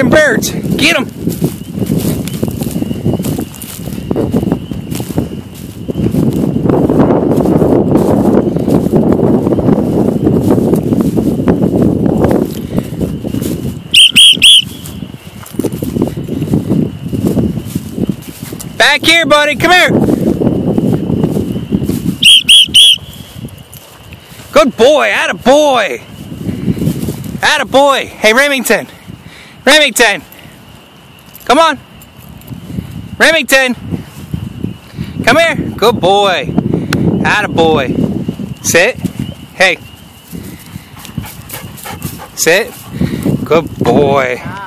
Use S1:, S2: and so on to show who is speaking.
S1: them birds. Get them. Back here, buddy. Come here. Good boy. Attaboy. Attaboy. Hey, Remington. Remington. Come on. Remington. Come here. Good boy. Attaboy. Sit. Hey. Sit. Good boy.